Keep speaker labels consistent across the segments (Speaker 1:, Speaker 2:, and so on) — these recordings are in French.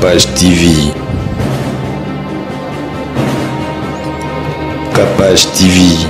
Speaker 1: Capage TV. Capage TV.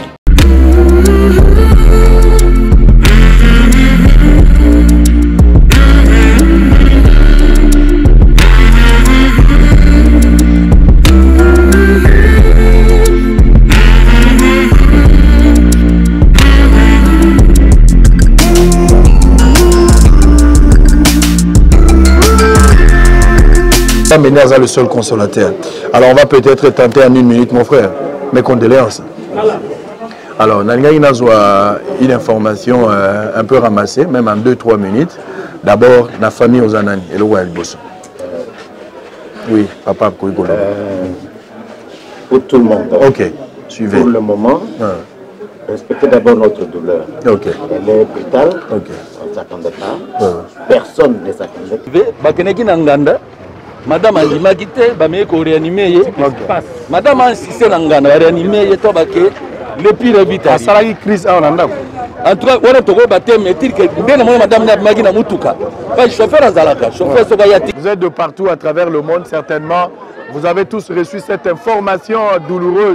Speaker 2: Ménard est le seul consolateur. Alors on va peut-être tenter en une minute, mon frère. Mes condoléances. Alors, Nanga Inazwa, une information un peu ramassée, même en 2-3 minutes. D'abord, la famille aux Anani et le Royal Boss. Oui, papa, pour
Speaker 3: tout le monde.
Speaker 2: Ok, suivez.
Speaker 3: Pour le moment, respectez d'abord notre douleur.
Speaker 2: Ok.
Speaker 3: Elle est brutale.
Speaker 2: Ok.
Speaker 3: On ne s'attendait pas. Personne ne s'attendait.
Speaker 4: Madame Andimagite, Bameko réanimé. Madame Ansissé Nangana, réanimé, Tobake, le pire vite.
Speaker 2: À Salagi crise en Anda.
Speaker 4: En tout cas, on a trouvé Batem et Tirke, Madame Magina Mutuka. Pas chauffeur à Zalaka, chauffeur Sobayati.
Speaker 2: Vous êtes de partout à travers le monde, certainement. Vous avez tous reçu cette information douloureuse.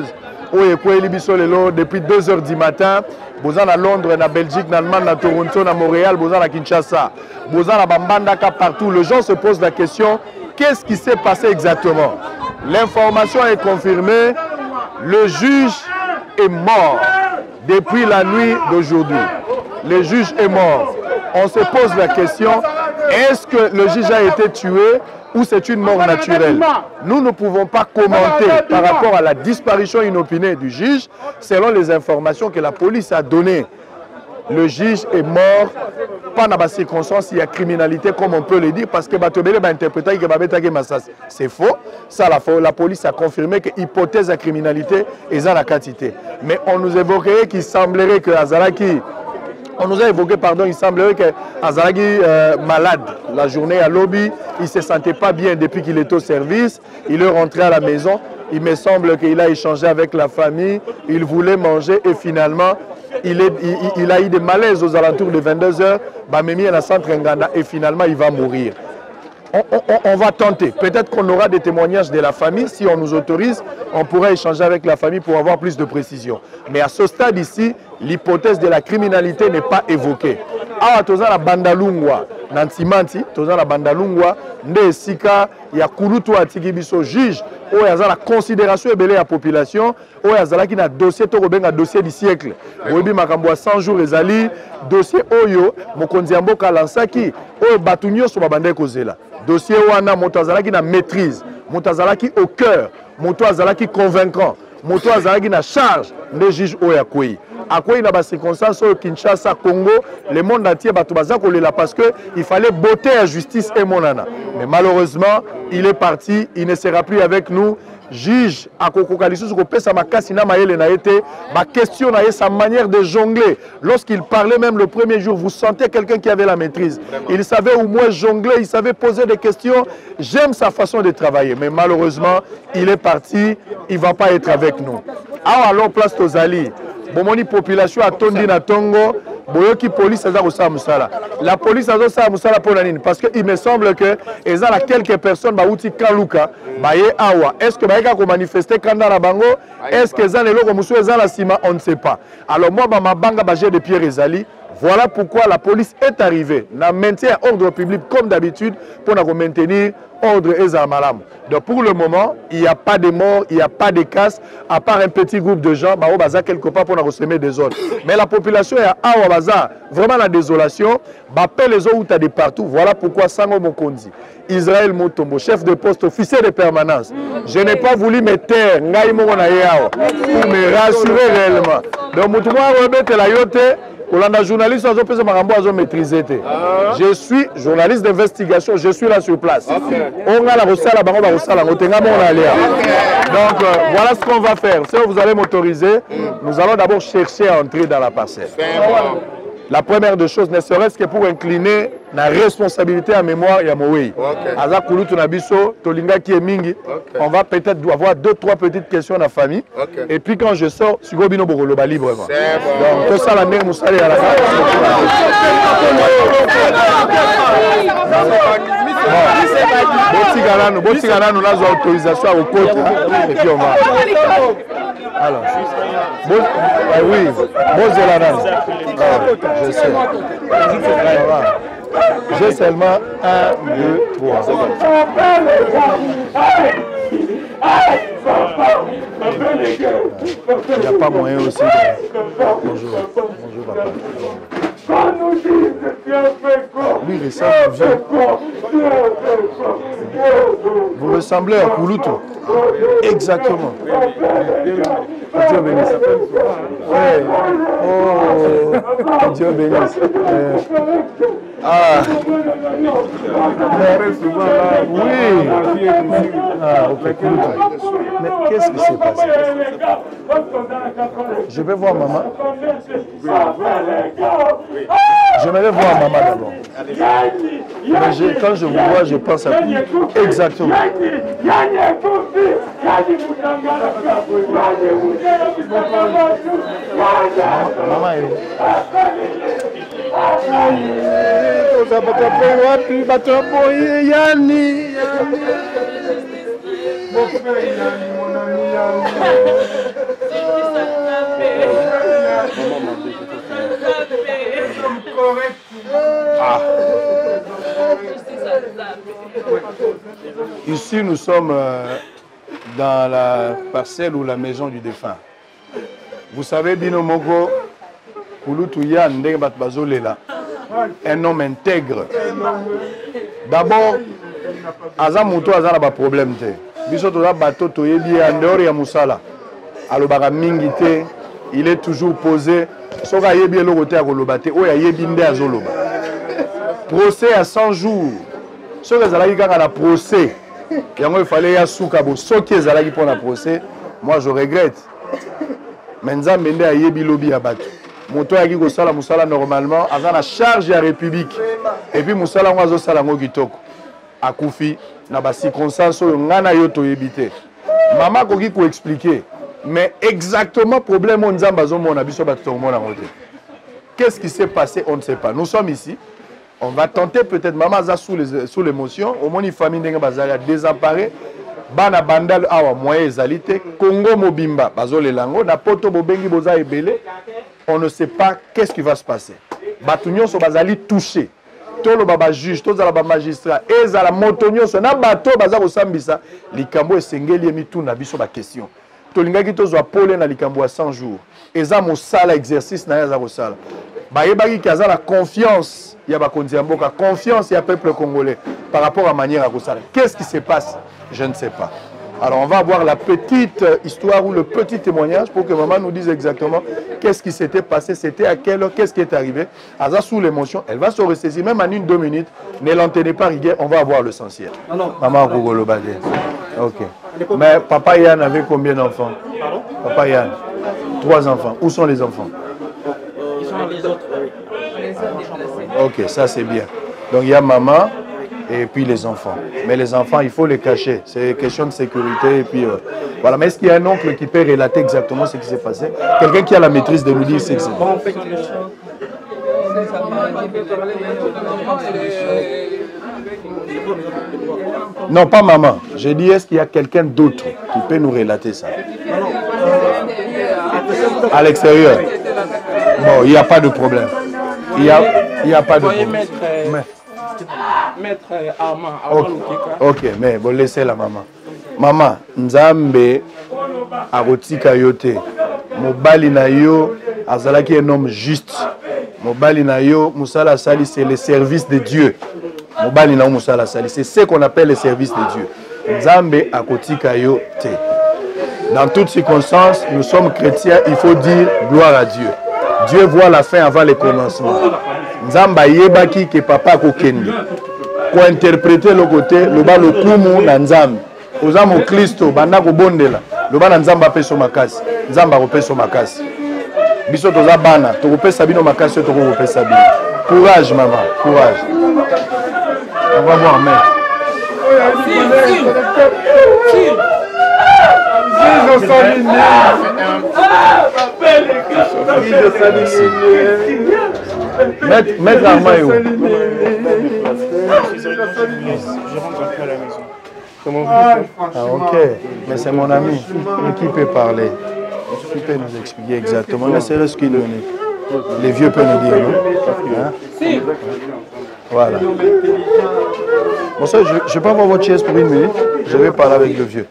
Speaker 2: Depuis 2 h du matin, vous êtes à Londres, à Belgique, en Allemagne, à Toronto, à Montréal, vous êtes à Kinshasa, vous êtes à Bambandaka, partout. Les gens se posent la question. Qu'est-ce qui s'est passé exactement? L'information est confirmée. Le juge est mort depuis la nuit d'aujourd'hui. Le juge est mort. On se pose la question, est-ce que le juge a été tué ou c'est une mort naturelle? Nous ne pouvons pas commenter par rapport à la disparition inopinée du juge selon les informations que la police a données. Le juge est mort, pas dans les circonstances, il y a criminalité comme on peut le dire, parce que c'est faux. Ça, la police a confirmé que l'hypothèse de criminalité est dans la quantité. Mais on nous évoquerait qu'il semblerait que Azaraki, on nous a évoqué, pardon, il semblerait que Azaraki malade la journée à lobby, il ne se sentait pas bien depuis qu'il était au service, il est rentré à la maison, il me semble qu'il a échangé avec la famille, il voulait manger et finalement, il a eu des malaises aux alentours de 22 h, Bamemi à la centre Nganda et finalement il va mourir. On va tenter. Peut-être qu'on aura des témoignages de la famille. Si on nous autorise, on pourra échanger avec la famille pour avoir plus de précision. Mais à ce stade ici, l'hypothèse de la criminalité n'est pas évoquée. Ah, toza la bandalungwa, nantimanti, toza la bandalungwa, nde sika ya kulutu atiki biso juge, oyo aza la considération ebele ya population, oyo azalaki na dossier to kobenga dossier du siècle. Boyebi makambo 100 jours ezali dossier oyo mokonzi ya mboka lansaki, oyo batu nyonso babandai kozela. Dossier wana moto azalaki na maîtrise, moto azalaki au cœur, moto azalaki convaincant, moto azalaki na charge nde juge oyo akwei. Akwei na ba circonstances au Kinshasa, Congo, le monde entier batu baza kolela parce que il fallait botter à justice et monana. Mais malheureusement, il est parti, il ne sera plus avec nous. Juge akokokali susu kopesa makasi na mayele na été, ma question na sa manière de jongler. Lorsqu'il parlait même le premier jour, vous sentez quelqu'un qui avait la maîtrise. Il savait au moins jongler, il savait poser des questions. J'aime sa façon de travailler, mais malheureusement, il est parti, il ne va pas être avec nous. Alors place Tozali. Bomoni population a tondi na tongo, boyoki police aza kosala musala. La police aza kosala musala pour nani parce que il me semble que eza la quelques personnes ba uti kaluka baye awa. Est-ce que baika ko manifester kanda na bango? Est-ce que eza lelo ko musu eza la sima? On ne sait pas. Alors moi ba mabanga ba jet de pierre ezali. Voilà pourquoi la police est arrivée. Na maintien ordre public comme d'habitude pour maintenir ordre et malam. Donc pour le moment, il n'y a pas de morts, il n'y a pas de casse, à part un petit groupe de gens, bah, baza quelque part pour semer des ordres. Mais la population est à Baza, vraiment la désolation, bah, les autres de partout. Voilà pourquoi Sango Mokondi, Israël Motombo, chef de poste, officier de permanence. Je n'ai pas voulu me taire, pour me rassurer réellement. Donc, Moutouma Robert la yote. Quand journaliste, je suis journaliste d'investigation, je suis là sur place. On a la recette donc voilà ce qu'on va faire. Si vous allez m'autoriser, nous allons d'abord chercher à entrer dans la parcelle. La première des choses, ne serait-ce que pour incliner la responsabilité à mémoire et à Moui. On va peut-être avoir 2-3 petites questions à la famille. Et puis quand je sors, je vais librement. Donc, tout ça, la mère Moussali à la fin. botika nous avons autorisation au côté et puis on va. Alors, oui, je sais. J'ai seulement 1, 2, 3. Il n'y a pas moyen aussi. Bonjour. Bonjour, papa. Lui, il ressemble vieux. Vous ressemblez à Kouloutou. Exactement. Dieu bénisse. Oh, Dieu bénisse. Ah. Oui. Ah, ok. Mais qu'est-ce qui s'est passé? Je vais voir maman. J'aimerais voir maman d'abord. Mais quand je vous vois, je pense à tout. Exactement. Maman est Ici, nous sommes dans la parcelle ou la maison du défunt. Vous savez, Bino Mogo, Kouloutouya, Ndenge Batbazolela, un homme intègre. D'abord, Azamouto Azana ba problème te. Biso toza bateau toyebi en dehors ya musala. Alobaka mingi te, il est toujours posé. Soka yebi eloko te akoloba te, oyo yebi nde azoloba. Procès à 100 jours. Soki ezalaki kaka na procès, yango il fallait ya suka bo. Soki ezalaki pour na procès, moi je regrette. Mais Nzambe nde ayebi lobi ya bato. Moto yaki kosala musala normalement, aza na charge ya république. Et puis musala ngo azosala ngo kitoko. Akufi na ba circonstances oyo ngana yo toyebi te. Maman koki ko expliquer, mais exactement problème on Nzambe azomona biso bato tomona ngo te. Qu'est-ce qui s'est passé? On ne sait pas. Nous sommes ici. On va tenter peut-être, maman a sous l'émotion, au moins une famille n'a désemparé, bana bandal awa moyen ezalité, Congo mobimba, bazole lango, na poto bobengi boza ebele, on ne sait pas qu'est-ce qui va se passer. Batunyon so bazali touché, tolo baba juge, toza la baba magistrat, eza la motonyon so na bato baza ko sambisa, likambo esengeli emi tout na biso ba question. Tolingaki tozo apole na likambo a 100 jours. Eza mosala exercice na eza ko sala. Bayebaki ki aza la confiance. Il y a confiance, il y a peuple congolais par rapport à la manière à Gossala. Qu'est-ce qui se passe? Je ne sais pas. Alors on va voir la petite histoire ou le petit témoignage pour que maman nous dise exactement qu'est-ce qui s'était passé, c'était à quelle heure, qu'est-ce qui est arrivé. Aza sous l'émotion, elle va se ressaisir même en 1-2 minutes. Ne l'entenez pas rigueur, on va avoir l'essentiel. Maman Kogolo Badé. Ok. Mais papa Yann avait combien d'enfants? Papa Yann, 3 enfants. Où sont les enfants?
Speaker 5: Ils sont les autres.
Speaker 2: Ok, ça c'est bien. Donc il y a maman et puis les enfants. Mais les enfants, il faut les cacher. C'est question de sécurité. Et puis voilà. Mais est-ce qu'il y a un oncle qui peut relater exactement ce qui s'est passé? Quelqu'un qui a la maîtrise de nous dire ce qui s'est passé. Non, pas maman. J'ai dit, est-ce qu'il y a quelqu'un d'autre qui peut nous relater ça? À l'extérieur. Bon, il n'y a pas de problème. Il n'y a pas de problème.
Speaker 5: Maître Armand.
Speaker 2: Ok, mais bon, laissez la maman. Maman, Nzambe arotika yote. Mobali na yo, azalaki un homme juste. Mobali na yo, Moussala Sali, c'est le service de Dieu. Mobali na yo, Moussala Sali, c'est ce qu'on appelle le service de Dieu. Nzambe akotika yote. Dans toutes circonstances, nous sommes chrétiens, il faut dire gloire à Dieu. Dieu voit la fin avant le commencement. Nzamba yebaki ke papa kokende. Pour interpréter le côté, le bas le kumu na Nzambe. Ozamo Kristo banda ko bondela. Le bas na Nzamba peso makasi. Nzamba ko peso makasi. Biso toza bana, to ko pesa bino makasi to ko pesa bino. Courage maman, courage. On va voir maître.
Speaker 5: Maître Armand est où? Je rentre après à la maison. C'est mon fils.
Speaker 2: Ah, ok. Mais c'est mon ami. Mais qui peut parler? Qui peut nous expliquer exactement? Ne serait-ce qu'il les vieux peuvent nous dire, non? Hein? Voilà. Bon, ça, je peux avoir votre chaise pour une minute. Je vais parler avec le vieux.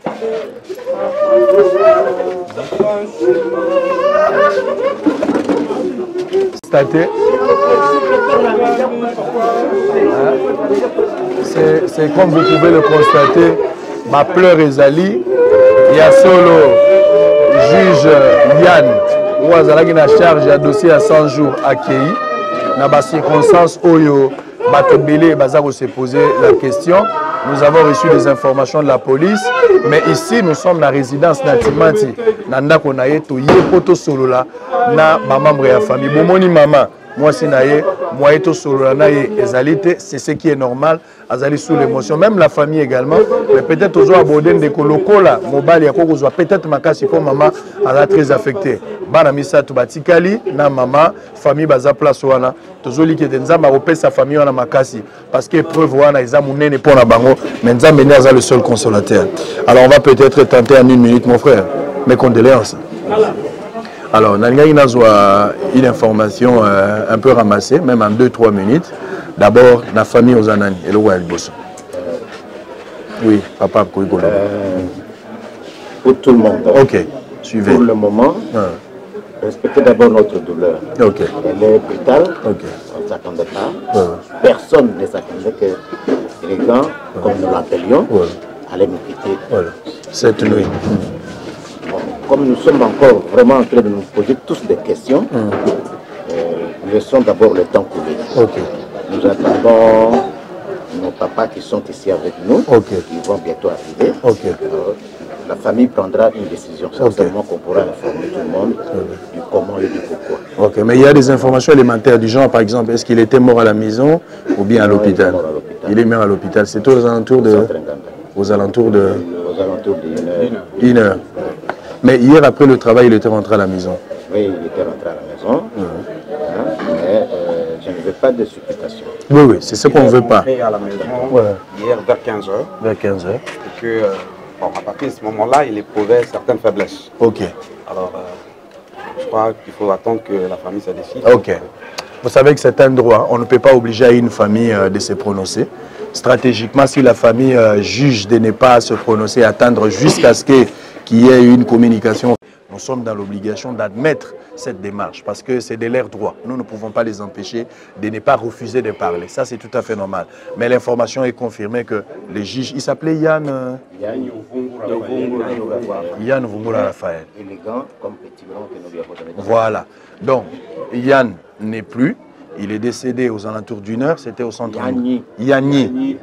Speaker 2: Constater. C'est comme vous pouvez le constater, ma pleure Ezali, il y a solo juge Yann, où Azalaki na charge un dossier à 100 jours accueilli. Dans les circonstances où Batobélé se poser la question, nous avons reçu des informations de la police, mais ici nous sommes dans la résidence Natimati, Nanda Konaye, Toyepoto Solola, na membre de la famille. Bomoni maman, moi c'est naye, moi eto Solola naye ezalité, c'est ce qui est normal, azali sous l'émotion, même la famille également, mais peut-être aux abordés de Koloko là, mobile ya kokozwa peut-être makasi pour maman, elle est très affectée. Bana misa to batikali na maman, famille baza place wana. Tozoli ke nzamba opé sa famille wana makasi parce que preuve wana eza munene pour na bango, mais nzamba eza le seul consolateur. Alors on va peut-être tenter en une minute mon frère. Mes condoléances. Alors, nous avons une information un peu ramassée, même en 2-3 minutes. D'abord, la famille aux Anani et le roi Elbosso. Oui, papa, pour
Speaker 3: tout le monde.
Speaker 2: Ok, suivez.
Speaker 3: Pour le moment, respectez d'abord notre douleur.
Speaker 2: Ok.
Speaker 3: Elle est brutale,
Speaker 2: ok.
Speaker 3: on ne s'attendait pas. Personne ne s'attendait que les gants, comme nous l'appelions, allaient nous quitter.
Speaker 2: Voilà. Cette nuit.
Speaker 3: Comme nous sommes encore vraiment en train de nous poser tous des questions, laissons d'abord le temps couler.
Speaker 2: Okay.
Speaker 3: Nous attendons nos papas qui sont ici avec nous, qui vont bientôt arriver. La famille prendra une décision, certainement qu'on pourra informer tout le monde du comment et du pourquoi.
Speaker 2: Ok, mais il y a des informations élémentaires du genre, par exemple, est-ce qu'il était mort à la maison ou bien à l'hôpital? Il est mort à l'hôpital. C'est aux alentours de... Aux alentours de...
Speaker 3: Aux alentours
Speaker 2: d'une heure. Mais hier, après le travail, il était rentré à la maison.
Speaker 3: Oui, il était rentré à la maison. Mais je ne veux pas de supputation.
Speaker 2: Oui, oui, c'est ce qu'on ne veut pas.
Speaker 6: Il est rentré à la maison hier vers 15h.
Speaker 2: Vers 15h.
Speaker 6: Et que, à partir de ce moment-là, il éprouvait certaines faiblesses.
Speaker 2: Ok.
Speaker 6: Alors, je crois qu'il faut attendre que la famille se décide.
Speaker 2: Ok. Vous savez que c'est un droit. On ne peut pas obliger une famille de se prononcer. Stratégiquement, si la famille juge de ne pas se prononcer, attendre jusqu'à ce qu'il y ait une communication, nous sommes dans l'obligation d'admettre cette démarche parce que c'est de leur droit. Nous ne pouvons pas les empêcher de ne pas refuser de parler. Ça, c'est tout à fait normal. Mais l'information est confirmée que les juges, il s'appelait Yann Vungura Raphaël.
Speaker 3: Élégant comme petit blanc que nous lui avons donné.
Speaker 2: Voilà. Donc, Yann n'est plus. Il est décédé aux alentours d'une heure. C'était au centre.
Speaker 3: Yanni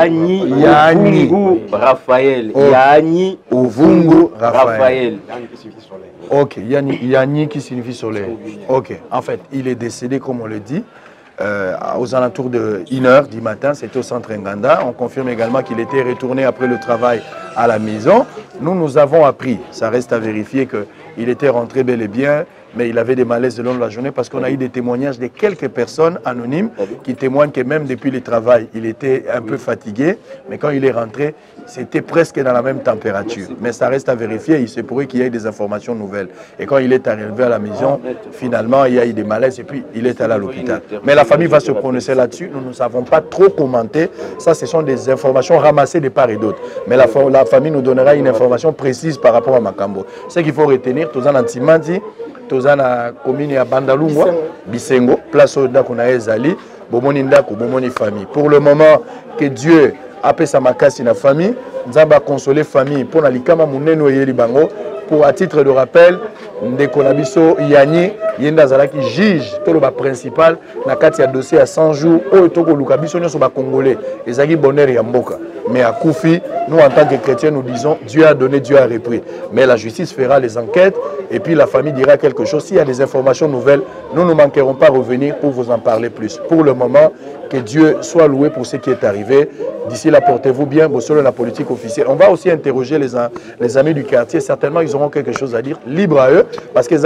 Speaker 4: Raphaël.
Speaker 2: Yanni Ovungu
Speaker 4: Raphaël.
Speaker 2: Ok, Yanni qui signifie soleil. Ok, en fait, il est décédé, comme on le dit, aux alentours de 1h du matin. C'était au centre Nganda. On confirme également qu'il était retourné après le travail à la maison. Nous avons appris, ça reste à vérifier, qu'il était rentré bel et bien, mais il avait des malaises le long de la journée parce qu'on a eu des témoignages de quelques personnes anonymes qui témoignent que même depuis le travail, il était un peu fatigué, mais quand il est rentré, c'était presque dans la même température. Mais ça reste à vérifier, il se pourrait qu'il y ait des informations nouvelles. Et quand il est arrivé à la maison, finalement, il y a eu des malaises et puis il est allé à l'hôpital. Mais la famille va se prononcer là-dessus, nous ne savons pas trop commenter. Ça, ce sont des informations ramassées de part et d'autre. Mais la famille nous donnera une information précise par rapport à Makambo. Ce qu'il faut retenir, tous en Antimanti, toza na commune ya Bandalungwa, Bisengo, place au Dakuna Ezali, Bomoni Ndako, Bomoni famille. Pour le moment, que Dieu appelle sa makasi na famille, Nzamba consoler famille pour na likama muneno yeli bango. Pour à titre de rappel, Ndeko Nabiso Yanni, Yenda Zalaki juge, tout le principal, na kati ya dossier à 100 jours, au Toko Lukabiso, nous sommes congolais, et Zagi Bonner et Mboka. Mais à Koufi, nous en tant que chrétiens, nous disons Dieu a donné, Dieu a repris. Mais la justice fera les enquêtes et puis la famille dira quelque chose. S'il y a des informations nouvelles, nous ne manquerons pas revenir pour vous en parler plus. Pour le moment, que Dieu soit loué pour ce qui est arrivé. D'ici là, portez-vous bien, selon la politique officielle. On va aussi interroger les amis du quartier. Certainement, ils auront quelque chose à dire. Libre à eux, parce que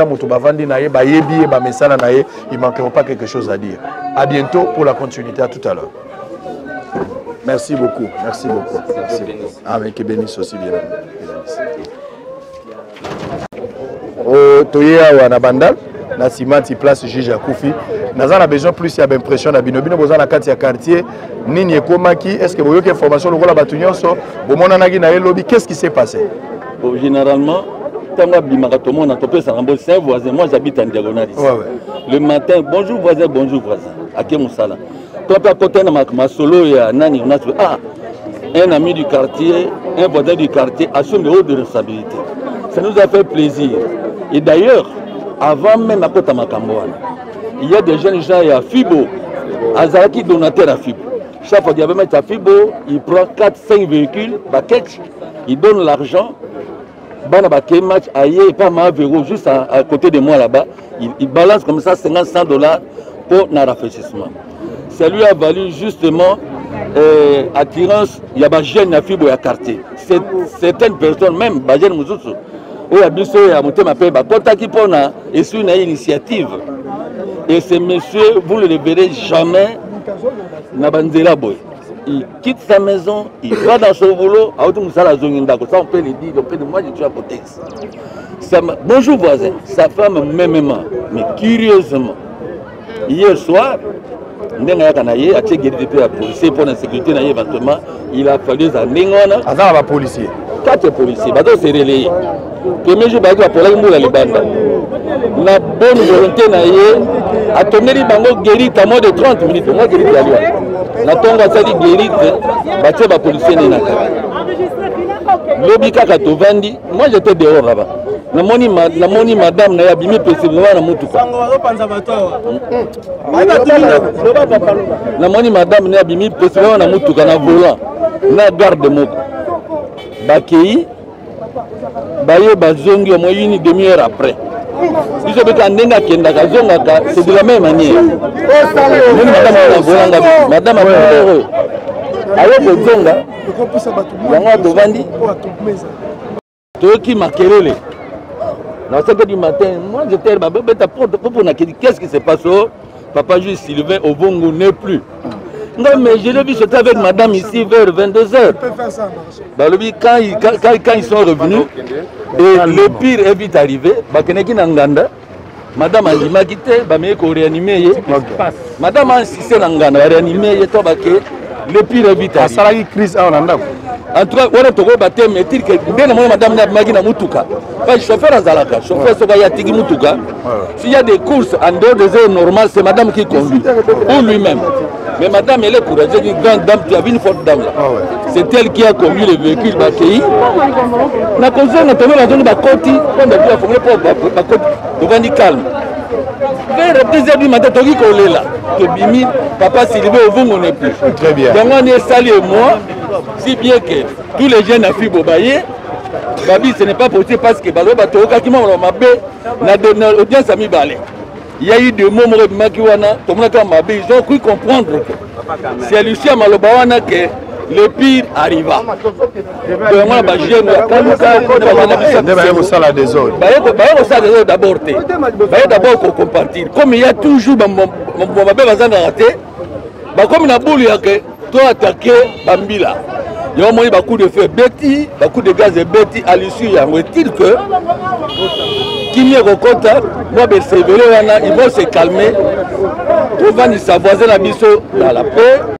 Speaker 2: ils ne manqueront pas quelque chose à dire. À bientôt pour la continuité. À tout à l'heure. Merci beaucoup. Merci beaucoup. Merci beaucoup. Amen. Que bénisse aussi bien. Au Toyea ou à Nabandal, na Simati place juge Akoufi. Nous avons besoin plus d'impression na Binobino, besoin na quartier quartier. Nini Ekomaki, est-ce que vous avez une information le rôle Batunion so, Bomonanagi na lobby, qu'est-ce qui s'est passé?
Speaker 4: Bon, généralement, quand on a topé ça, c'est un voisin. Moi, j'habite en diagonale ici. Le matin, bonjour voisin, bonjour voisin. À Kémoussala. Toi, à côté de ma solo et à Nani, on a trouvé un ami du quartier, un voisin du quartier assume les hautes responsabilités. Ça nous a fait plaisir. Et d'ailleurs, avant même à côté de Makambouane, il y a des jeunes gens à Fibo, Azaraki donateur à Fibo. Chaque fois qu'il y avait mettre à Fibo, il prend 4-5 véhicules, il donne l'argent. Match ailleurs, pas mal véro, juste à côté de moi là-bas. Il balance comme ça $50 pour un rafraîchissement. Ça lui a valu justement attirance. Il y a des jeunes à Fibo et à quartier. Certaines personnes, même des jeunes Mouzoussou, où il y a monté ma paix, et c'est une initiative. Et ce monsieur, vous ne le verrez jamais Nabanzela Boy. Il quitte sa maison, il va dans son boulot, ça on peut le dire, moi je suis à côté. Bonjour voisin, sa femme mêmement, mais curieusement, hier soir, il a fallu un
Speaker 2: policier.
Speaker 4: 4 policiers, ils se relayés. Premier jour, il a fallu la bonne volonté, il a tourné les guéri à moins de 30 minutes. Moi, guéri à Lyon. La tongue a dit guéri, il a policier. L'obika Katovandi, moi j'étais dehors là-bas. La moni madame n'a abîmé possiblement la moutouka. La moni madame n'a abîmé possiblement la moutouka, na volant, na garde mot. Bakei, baye bazongi au moins une demi-heure après. Ils ont c'est de la même manière. Même madame a fait alors que Zonga, qui m'a querellé. Dans 5 h du matin, moi j'étais qu'est-ce qui se passe? Papa juge Sylvain au Bongo n'est plus. Non, mais je l'ai vu, j'étais avec madame ici vers 22 h. Quand ils sont revenus, et le pire est vite arrivé, madame a dit, ma quitté, réanimé. Madame a insisté dans Nganda, réanimé, le pire est vite arrivé. En tout cas, on a trouvé que madame n'a pas Moutuka. Le chauffeur Azalaka, chauffeur Sobayatigi Moutuka. S'il y a des courses en dehors des heures normales, c'est madame qui conduit, ou lui-même. Mais madame, elle est courageuse, une grande dame, tu as vu une forte dame là. C'est elle qui a conduit le véhicule Bakei. On a conduit, on a tombé dans une Bakoti, on a vu la formule pour Bakoti, devant du calme. Vers 2 h du matin, tu as vu qu'on est là. Que Bimi, papa Sylvain au Vung, on n'est plus.
Speaker 2: Très bien.
Speaker 4: Donc on est salé et moi, si bien que tous les jeunes à Fibo Baye, Babi, ce n'est pas possible parce que Balo Batoka qui m'a l'audience a mis balai. Il y a eu des mots ils ont cru comprendre que c'est à Lucien Malobawana que le pire arriva. D'abord pour compartir. Comme il y a toujours comme la boule, toi attaqué Bambila. Il y a un coup de feu Betty, un coup de gaz de Betty à l'issue. Il y a un que qui Rokota, moi, ils vont se calmer. Ils vont se voisin la biseau dans la paix.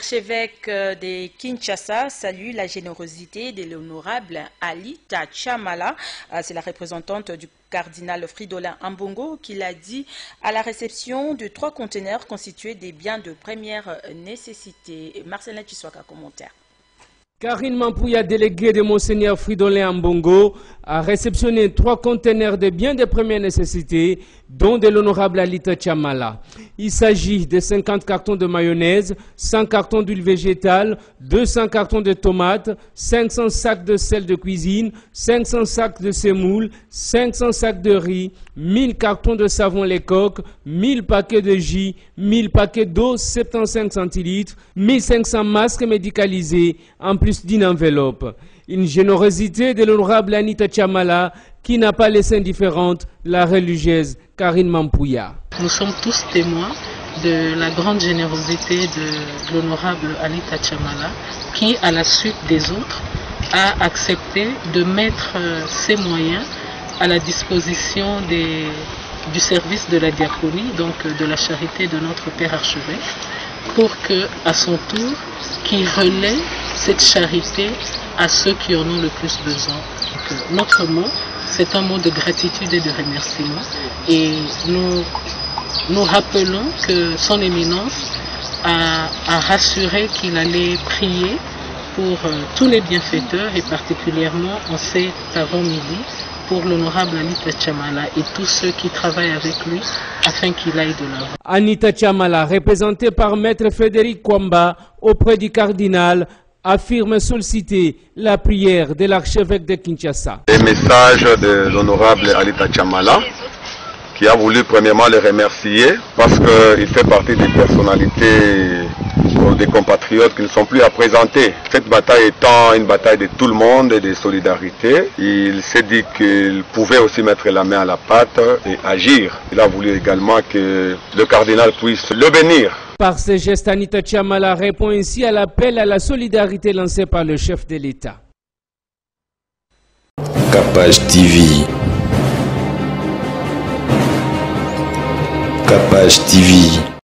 Speaker 7: L'archevêque de Kinshasa salue la générosité de l'honorable Alita Chamala. C'est la représentante du cardinal Fridolin Ambongo qui l'a dit à la réception de 3 conteneurs constitués des biens de première nécessité. Marcelin Chiswaka, commentaire.
Speaker 8: Karine Mampouya, délégué de Monseigneur Fridolin Ambongo, a réceptionné 3 conteneurs de biens de première nécessité, dont de l'honorable Alita Chamala. Il s'agit de 50 cartons de mayonnaise, 100 cartons d'huile végétale, 200 cartons de tomates, 500 sacs de sel de cuisine, 500 sacs de semoule, 500 sacs de riz, 1000 cartons de savon Lecoq, 1000 paquets de jus, 1000 paquets d'eau 75 centilitres, 1500 masques médicalisés, en plus d'une enveloppe. Une générosité de l'honorable Anita Chamala qui n'a pas laissé indifférente la religieuse Karine Mampouya.
Speaker 9: Nous sommes tous témoins de la grande générosité de l'honorable Anita Chamala qui, à la suite des autres, a accepté de mettre ses moyens à la disposition du service de la diaconie, donc de la charité de notre Père archevêque, pour que, à son tour, qu'il relaie cette charité à ceux qui en ont le plus besoin. Donc, notre mot, c'est un mot de gratitude et de remerciement. Et nous rappelons que son éminence a rassuré qu'il allait prier pour tous les bienfaiteurs et particulièrement en cet avant-midi pour l'honorable Anita Chamala et tous ceux qui travaillent avec lui afin qu'il aille de l'avant.
Speaker 8: Anita Chamala, représentée par Maître Frédéric Kwamba auprès du cardinal, affirme solliciter la prière de l'archevêque de Kinshasa.
Speaker 10: Le message de l'honorable Alita Chamala, qui a voulu premièrement le remercier parce qu'il fait partie des personnalités des compatriotes qui ne sont plus à présenter. Cette bataille étant une bataille de tout le monde et de solidarité, il s'est dit qu'il pouvait aussi mettre la main à la pâte et agir. Il a voulu également que le cardinal puisse le bénir.
Speaker 8: Par ce geste, Anita Chamala répond ainsi à l'appel à la solidarité lancé par le chef de l'État.
Speaker 1: Capage TV. Capage TV.